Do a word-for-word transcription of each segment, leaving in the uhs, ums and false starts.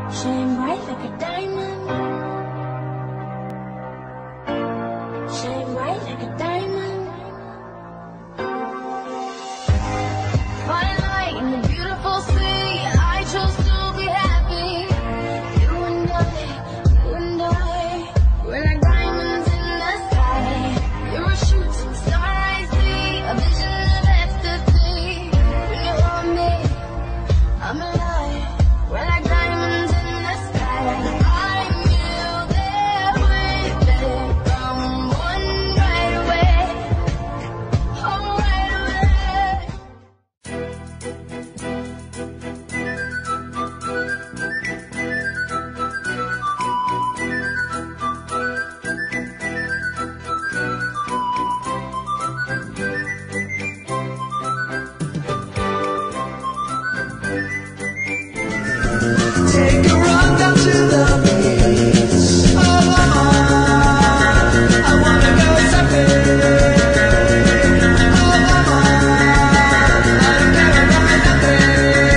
Shine bright like a diamond. Shine bright like a diamond. Fine light in the beautiful sea. I chose to be happy. You and I, you and I, we're like diamonds in the sky. You're a shooting star I see, a vision of ecstasy. When you're on me, I'm alive. We're like diamonds in the sky. I knew that we'd become one right away. Oh, right away. Take a run down to the beach. Oh, mama, I wanna go surfing. Oh, mama, I don't care about nothing.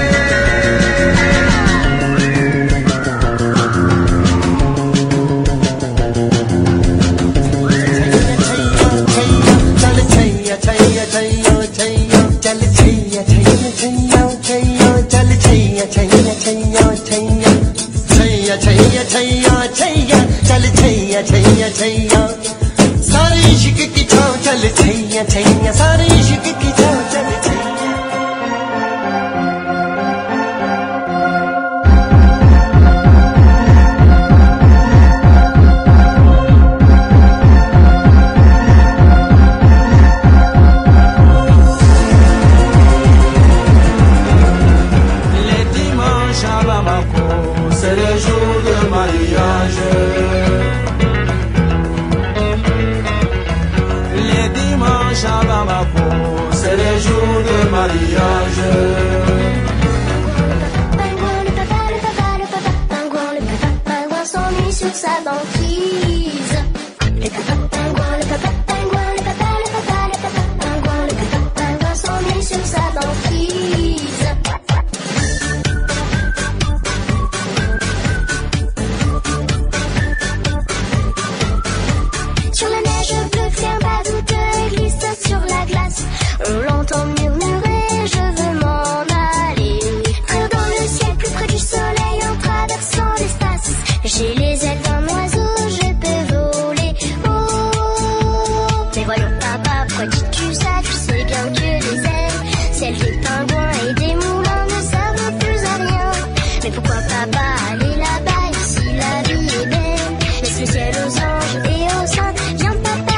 सारी इश्क की छाँव चल छैया छैया सारी इश्क की छाँव चल छैया Les dimanches à Bamako, c'est le jour de mariage. Les dimanches à Bamako, c'est les jours de mariage. Pingouin, le papa, le papa, le papa, pingouin, le papa, pingouin s'ennuie sur sa banquise. Le papa, pingouin, le papa, pingouin, le papa, le papa, le papa, pingouin, le papa, pingouin s'ennuie sur sa banquise. Sur la neige bleue, faire badoute et glisse sur la glace. On l'entend murmurer, je veux m'en aller. Très dans le ciel, plus près du soleil, en traversant l'espace. J'ai les ailes d'un oiseau, je peux voler. Oh, mais voyons papa, pourquoi dis-tu ça? Tu sais bien que les ailes, celles des pingouins et des moulins ne servent plus à rien. Mais pourquoi papa aller là-bas, ici la vie est belle? Laisse le ciel aux anges et aux saints, viens papa.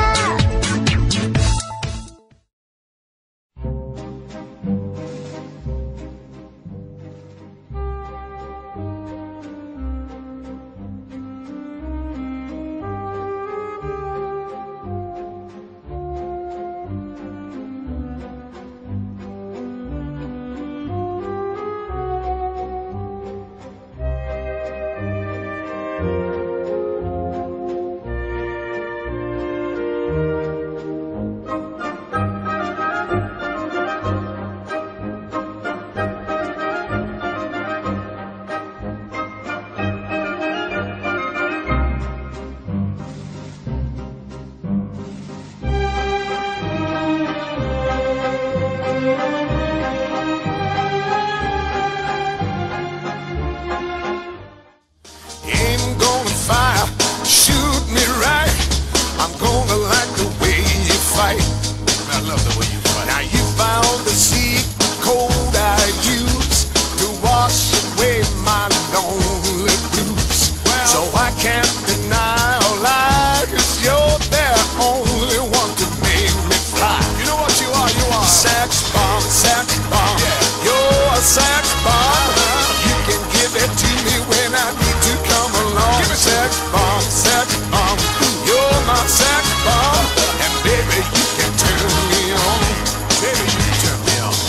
Ain't gonna fire, shoot me right. I'm gonna like the way you fight. I love the way you fight. Now you found the secret code I use to wash away my lonely blues. Well, so I can't deny or lie, 'cause you're the only one to make me fly. You know what you are? You are sex bomb, sex bomb. Yeah. You're a sex bomb. You can give it to me when I need to come along. Give me sex bomb, sex bomb. You're my sex bomb, and baby you can turn me on. Baby you can turn me on.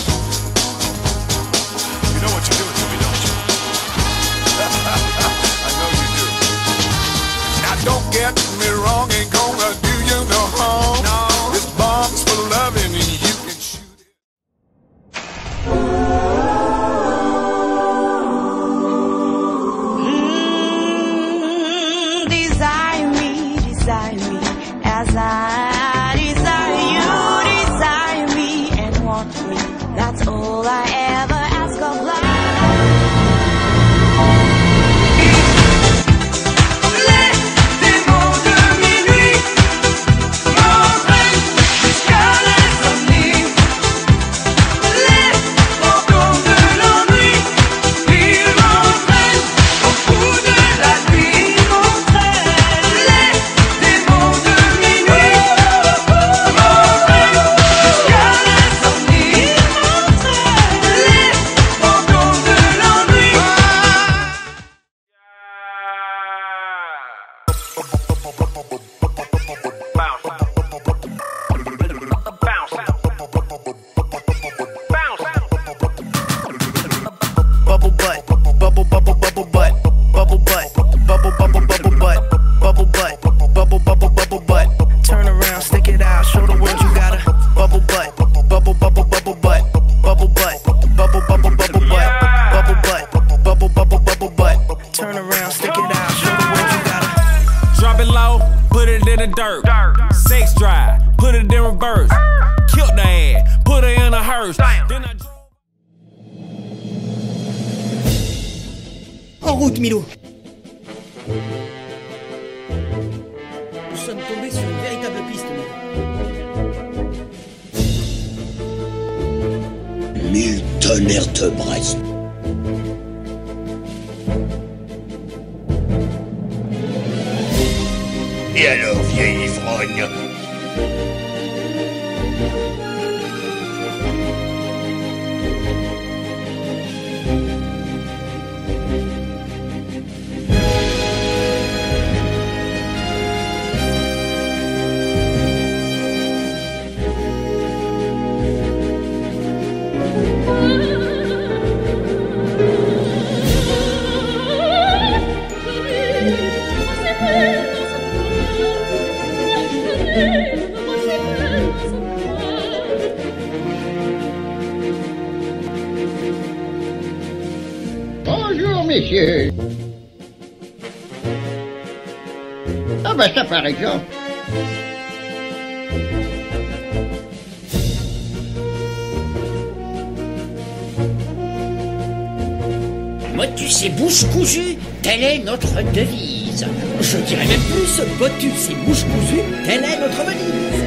You know what you're doing to me, don't you? I know you do. Now don't get me wrong, ain't gonna do you no harm. No. This bomb's for loving and you can shoot it. Mm. bubble, bubble butt, bubble butt, bubble, bubble, bubble butt, bubble butt, bubble, bubble, bubble butt. Turn around, stick it out, show the world you got a bubble butt, bubble, bubble, bubble butt, bubble butt, bubble, bubble, bubble butt, bubble butt, bubble, bubble, bubble butt. Turn around, stick it out, show the world you got a. Drop it low, put it in the dirt. Sex drive, put it in reverse. Killed the ass, put her in a hearse. Then I En route, Milou. Nous sommes tombés sur une véritable piste, Milou. Mille tonnerres te brasse. Et alors, vieille ivrogne? Bonjour, messieurs. Ah bah ça par exemple. Motus et bouche cousue, telle est notre devise. Je dirais même plus, Motus et bouche cousue, telle est notre valise.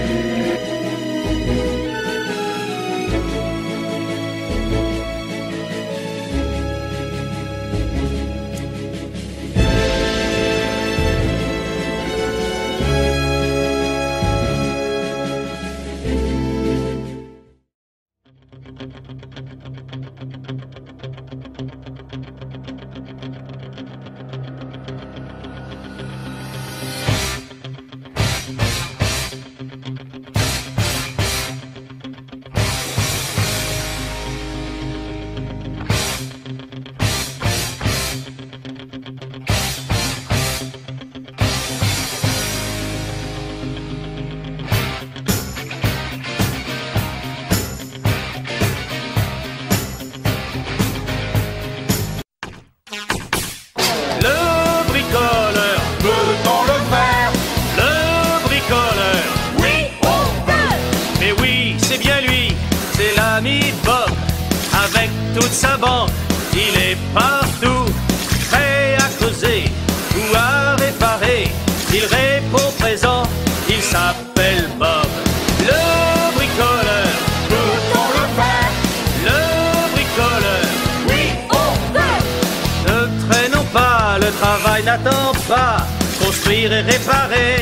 Toute sa bande, il est partout, prêt à causer ou à réparer. Il répond présent, il s'appelle Bob. Le bricoleur, peut-on le faire? Le bricoleur, oui, on peut. Ne traînons pas, le travail n'attend pas. Construire et réparer.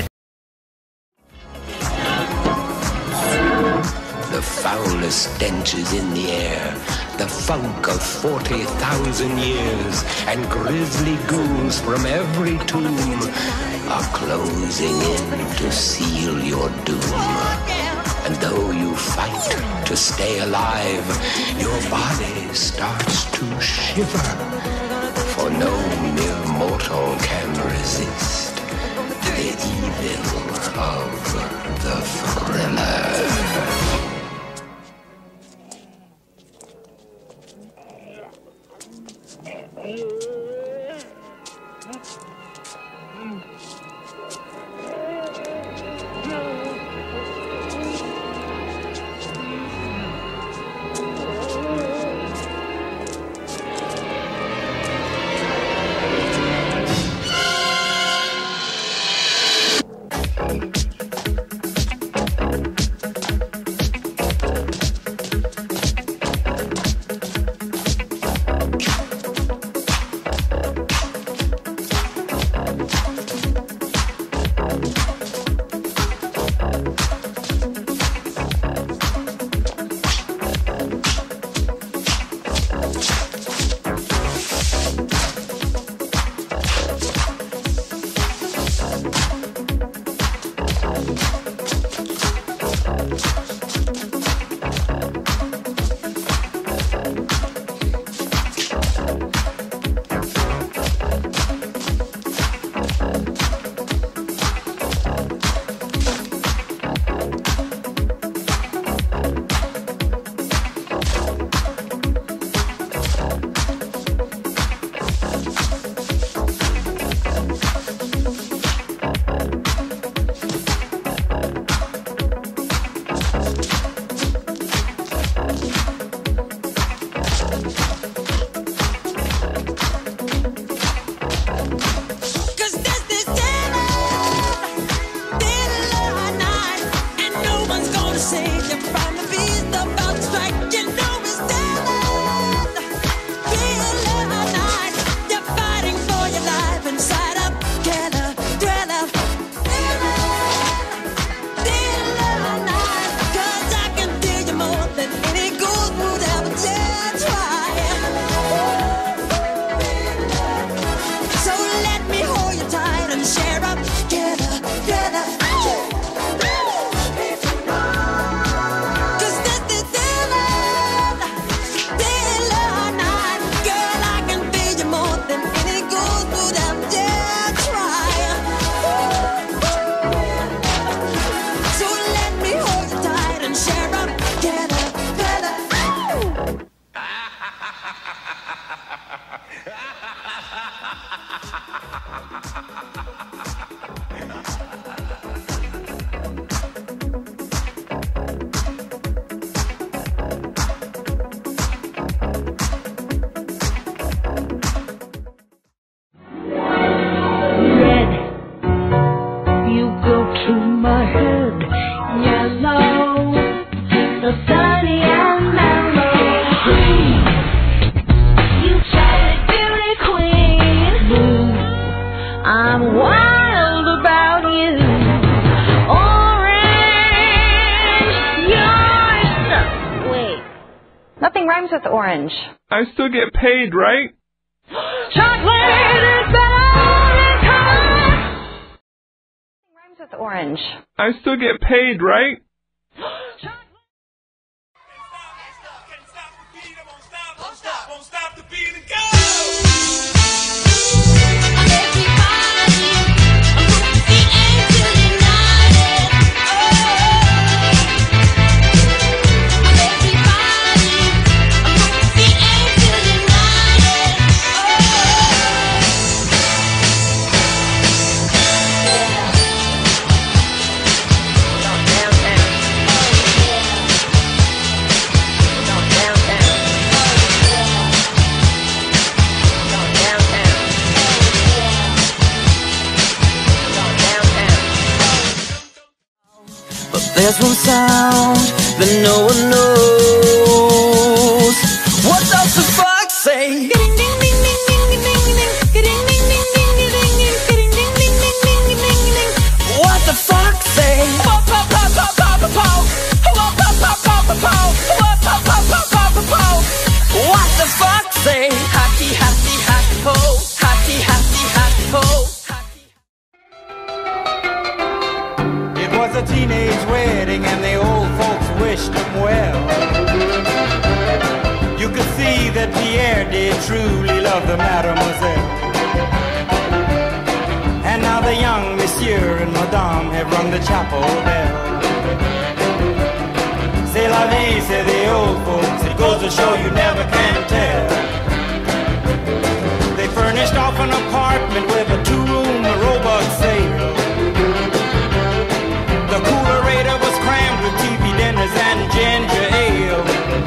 The foulest stench is in the air, the funk of forty thousand years, and grisly ghouls from every tomb are closing in to seal your doom. And though you fight to stay alive, your body starts to shiver, for no mere mortal can resist the evil of the thriller. Nothing rhymes with orange. I still get paid, right? Chocolate is better color. Nothing rhymes with orange. I still get paid, right? There's one sound that no one knows. What does the fox say? What the fox say? What the fox say? Happy, happy, happy ho. Happy, happy, happy ho. It was a teenage wedding and the old folks wished him well. You could see that Pierre did truly love the mademoiselle. And now the young monsieur and madame have rung the chapel bell. C'est la vie, say the old folks, it goes to show you never can tell. They furnished off an apartment with a two-room robot sale. The coolerator was crammed with T V dinners and ginger ale.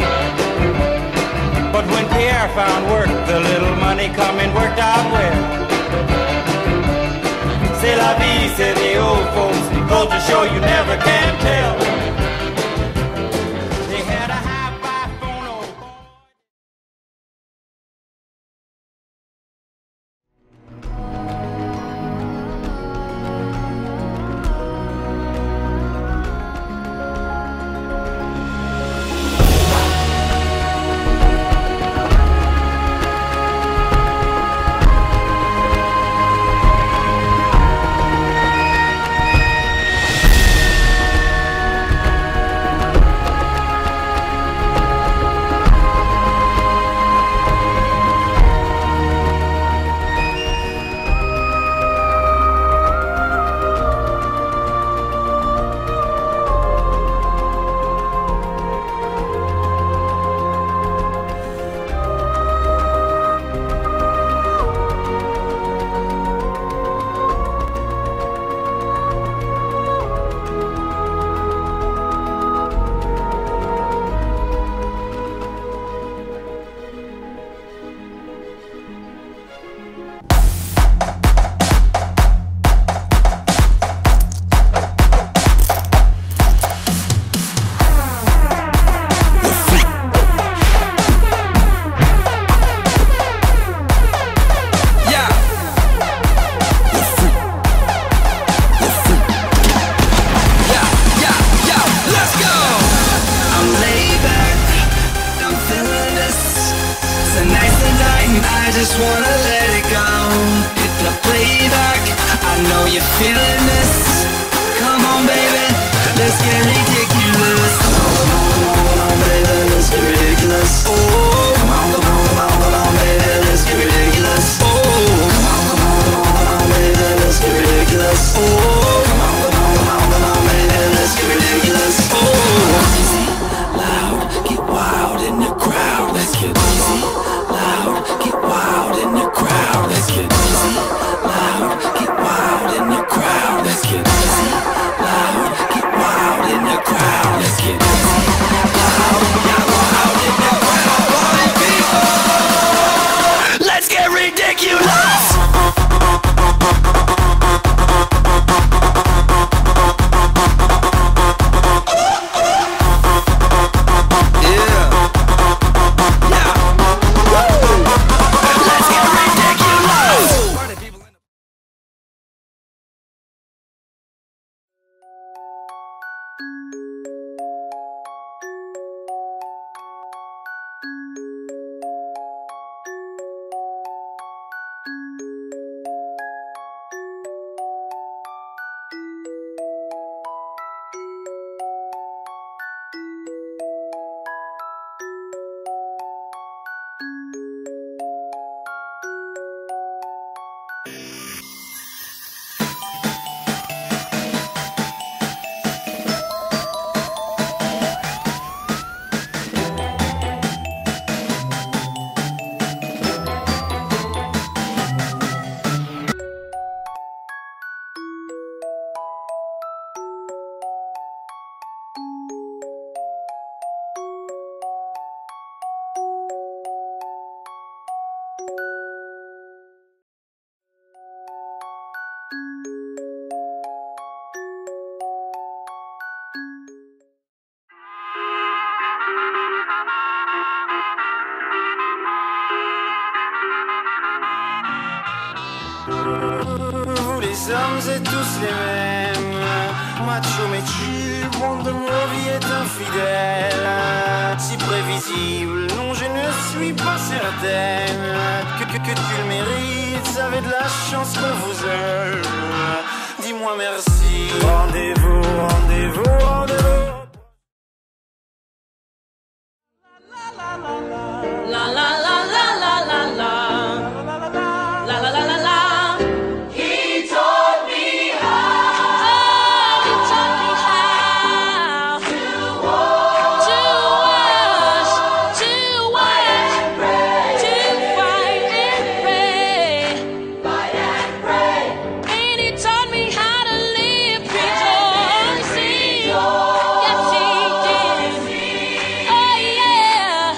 But when Pierre found work, the little money coming worked out well. C'est la vie, say the old folks, it goes to show you never can tell. They had a hi-fi phone, oh boy. I just wanna let it go. Hit the playback, I know you're feeling this. Come on baby, let's get ridiculous. Come on, come on, come on, come on baby, let's get ridiculous. Oh, come on, come on, come on, come on baby, let's get ridiculous. Oh, come on, come on, come on, come on baby, let's get ridiculous. Oh, come on, come on, come on, come on baby, let's get ridiculous. Oh, easy, loud, get wild in the crowd. Let's get easy, loud, get wild. Vous les hommes êtes tous les mêmes, macho mechu, monde de nos vies est infidèle. Si prévisible, non je ne suis pas certaine que, que, que tu le mérites, vous avez de la chance qu'on vous aime. Dis-moi merci, rendez-vous, rendez-vous, rendez-vous. La la la la la la la la la la la la. He taught me how. Oh, he taught me how to walk, to wash, to work, to fight and pray, fight and pray. And he taught me how to live rejoicing. Yes, he did. Oh yeah.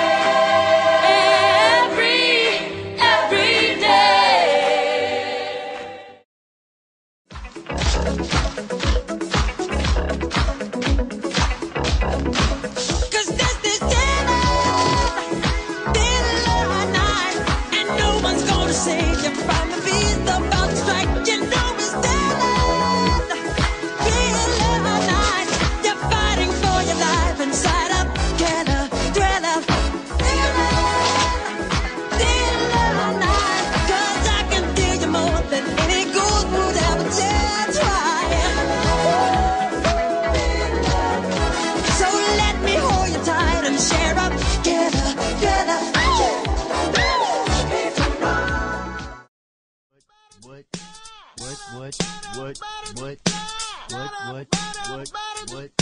What, what, what, what, what, what, what, what,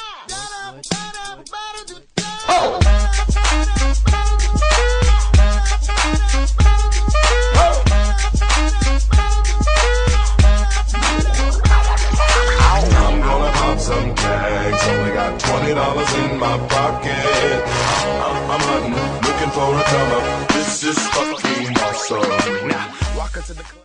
oh! I'm gonna pop some tags, only got twenty dollars in my pocket. I'm, I'm hunting, looking for a come up. This is fucking awesome. Now, walk into the club.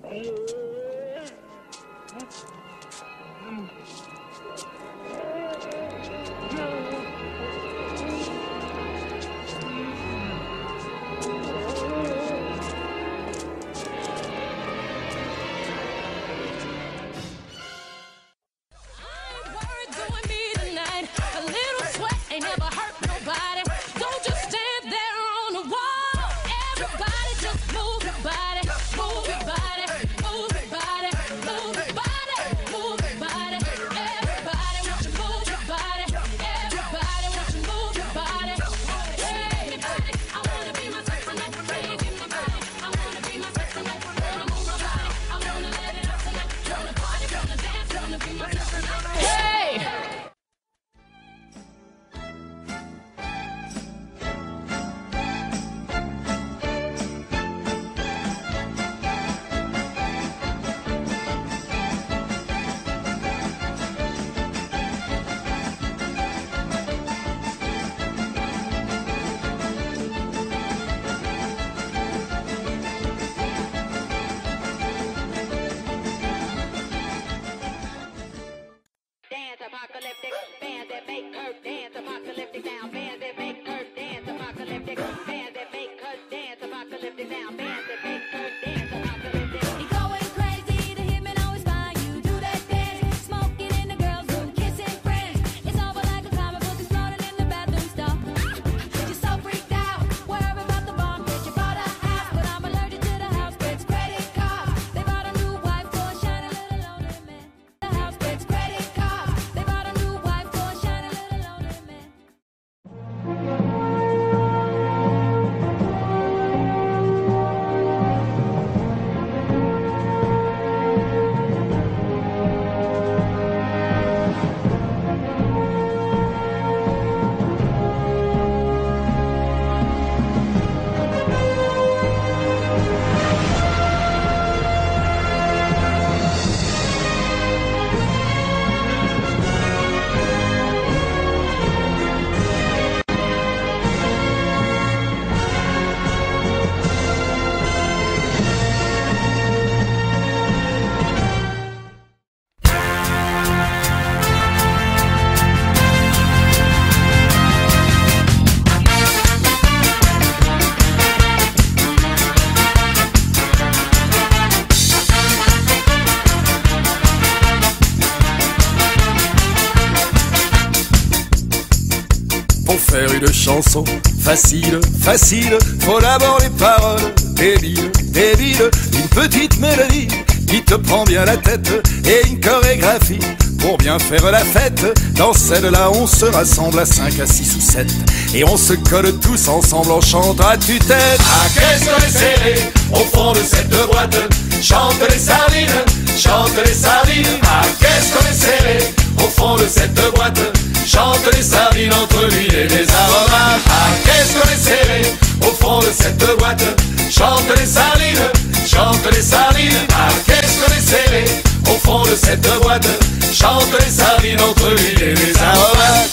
Pour faire une chanson facile, facile, faut d'abord les paroles débiles, débiles, une petite mélodie qui te prend bien la tête et une chorégraphie pour bien faire la fête. Dans celle-là, on se rassemble à cinq, à six ou sept et on se colle tous ensemble, on chante à tue-tête. Ah, qu'est-ce qu'on est serré au fond de cette boîte. Chante les sardines, chante les sardines. Ah, qu'est-ce qu'on est serré au fond de cette boîte. Chante les sardines entre l'huile et les aromates. Ah, qu'est-ce qu'on est serré au fond de cette boîte. Chante les sardines, chante les sardines. Ah, qu'est-ce qu'on est serré au fond de cette boîte. Chante les sardines entre l'huile et les aromates.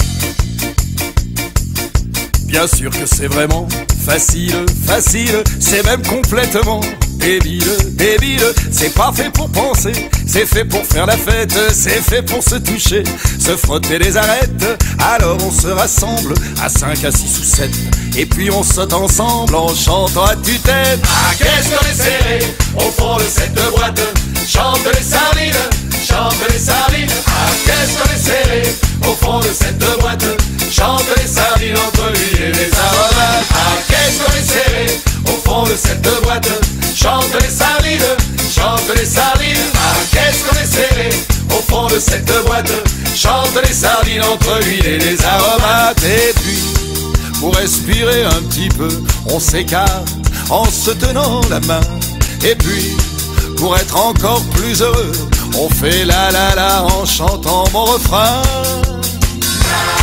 Bien sûr que c'est vraiment facile, facile, c'est même complètement débile, débile. C'est pas fait pour penser, c'est fait pour faire la fête, c'est fait pour se toucher, se frotter les arêtes. Alors on se rassemble à cinq, à six ou sept et puis on saute ensemble en chantant à tue-tête. Ah, qu'est-ce qu'on est serré au fond de cette boîte. Chante les sardines, chante les sardines. Ah, qu'est-ce qu'on est serré au fond de cette boîte. Chante les sardines entre l'huile et les aromates. Ah, qu'est-ce qu'on est serré au fond de cette boîte. Chante les sardines, chante les sardines. Ah, qu'est-ce qu'on est serré au fond de cette boîte. Chante les sardines entre l'huile et les aromates. Et puis, pour respirer un petit peu, on s'écarte en se tenant la main. Et puis, pour être encore plus heureux, on fait la la la en chantant mon refrain.